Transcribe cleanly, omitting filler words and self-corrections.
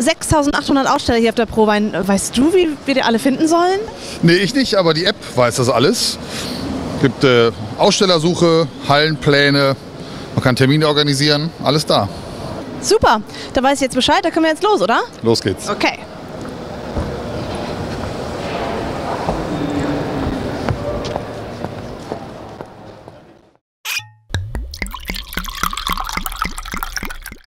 6.800 Aussteller hier auf der ProWein. Weißt du, wie wir die alle finden sollen? Nee, ich nicht, aber die App weiß das alles. Es gibt Ausstellersuche, Hallenpläne, man kann Termine organisieren, alles da. Super, da weiß ich jetzt Bescheid, da können wir jetzt los, oder? Los geht's. Okay.